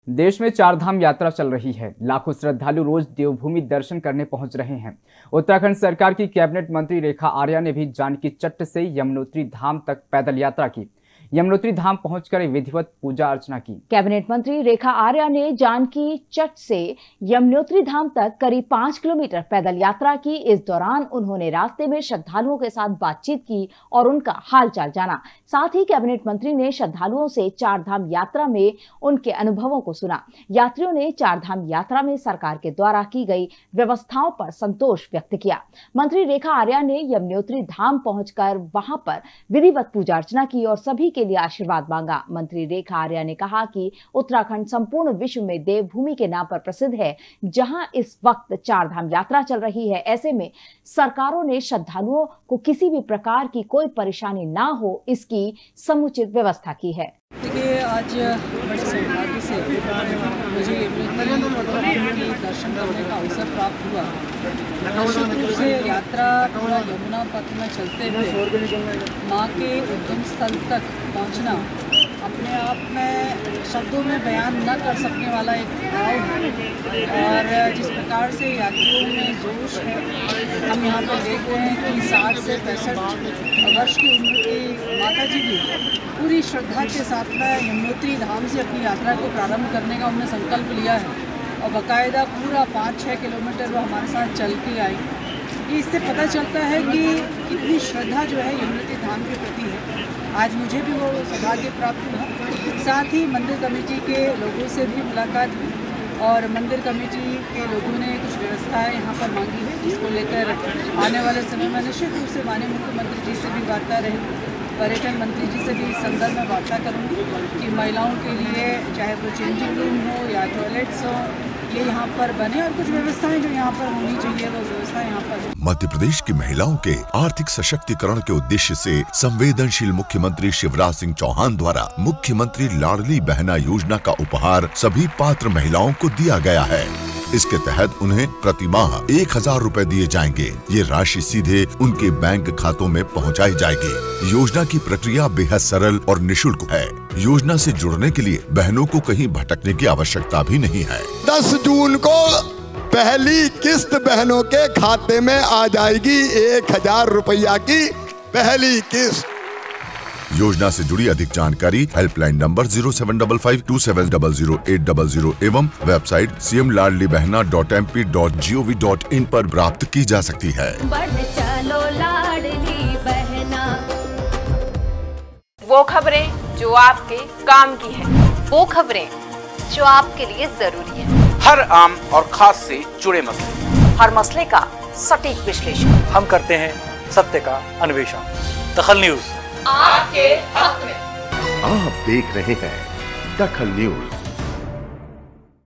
देश में चारधाम यात्रा चल रही है। लाखों श्रद्धालु रोज देवभूमि दर्शन करने पहुंच रहे हैं। उत्तराखंड सरकार की कैबिनेट मंत्री रेखा आर्या ने भी जानकी चट्ट से यमुनोत्री धाम तक पैदल यात्रा की। यमुनोत्री धाम पहुंचकर विधिवत पूजा अर्चना की। कैबिनेट मंत्री रेखा आर्या ने जानकी चट्ट से यमुनोत्री धाम तक करीब 5 किलोमीटर पैदल यात्रा की। इस दौरान उन्होंने रास्ते में श्रद्धालुओं के साथ बातचीत की और उनका हालचाल जाना। साथ ही कैबिनेट मंत्री ने श्रद्धालुओं से चारधाम यात्रा में उनके अनुभवों को सुना। यात्रियों ने चारधाम यात्रा में सरकार के द्वारा की गई व्यवस्थाओं पर संतोष व्यक्त किया। मंत्री रेखा आर्या ने यमुनोत्री धाम पहुंचकर वहां पर विधिवत पूजा अर्चना की और सभी के लिए आशीर्वाद मांगा। मंत्री रेखा आर्या ने कहा कि उत्तराखंड संपूर्ण विश्व में देवभूमि के नाम पर प्रसिद्ध है, जहां इस वक्त चारधाम यात्रा चल रही है। ऐसे में सरकारों ने श्रद्धालुओं को किसी भी प्रकार की कोई परेशानी ना हो, इसकी समुचित व्यवस्था की है। देखिए, आज बड़े सौभाग्य से मुझे यमुनोत्री दर्शन करने का अवसर प्राप्त हुआ। निश्चित रूप से यात्रा पूरा यमुना पथ में चलते हुए माँ के उद्गम स्थल तक पहुँचना अपने आप में शब्दों में बयान न कर सकने वाला एक भाव है। और जिस प्रकार से यात्रियों में जोश है, हम यहाँ पर देख रहे हैं कि 60 से 65 वर्ष की उम्र की माता जी भी पूरी श्रद्धा के साथ में यमुनोत्री धाम से अपनी यात्रा को प्रारंभ करने का उन्होंने संकल्प लिया है और बाकायदा पूरा 5-6 किलोमीटर वो हमारे साथ चल के आई। इससे पता चलता है कि कितनी श्रद्धा जो है यमुनोत्री धाम के प्रति है। आज मुझे भी वो सौभाग्य प्राप्त हुआ। साथ ही मंदिर कमेटी के लोगों से भी मुलाकात हुई और मंदिर कमेटी के लोगों ने कुछ व्यवस्थाएं यहाँ पर मांगी है, जिसको लेकर आने वाले समय में निश्चित रूप से माननीय मुख्यमंत्री जी से भी वार्ता रहेगी। पर्यटन मंत्री जी से भी इस संदर्भ में वार्ता करूँगी कि महिलाओं के लिए चाहे वो चेंजिंग रूम हो या टॉयलेट्स हो, ये यहाँ पर बने और कुछ व्यवस्थाएं जो यहाँ पर होनी चाहिए वो व्यवस्था यहाँ पर। मध्य प्रदेश की महिलाओं के आर्थिक सशक्तिकरण के उद्देश्य से संवेदनशील मुख्यमंत्री शिवराज सिंह चौहान द्वारा मुख्यमंत्री लाडली बहना योजना का उपहार सभी पात्र महिलाओं को दिया गया है। इसके तहत उन्हें प्रति माह 1000 रुपए दिए जाएंगे। ये राशि सीधे उनके बैंक खातों में पहुंचाई जाएगी। योजना की प्रक्रिया बेहद सरल और निशुल्क है। योजना से जुड़ने के लिए बहनों को कहीं भटकने की आवश्यकता भी नहीं है। 10 जून को पहली किस्त बहनों के खाते में आ जाएगी। 1000 रुपया की पहली किस्त। योजना से जुड़ी अधिक जानकारी हेल्पलाइन नंबर 075527008000 एवं वेबसाइट cmladlibehna.mp.gov.in पर प्राप्त की जा सकती है। बढ़ चलो लाडली बहना। वो खबरें जो आपके काम की है, वो खबरें जो आपके लिए जरूरी है। हर आम और खास से जुड़े मसले, हर मसले का सटीक विश्लेषण हम करते हैं, सत्य का अन्वेषण। दखल न्यूज आपके हक में। आप देख रहे हैं दखल न्यूज।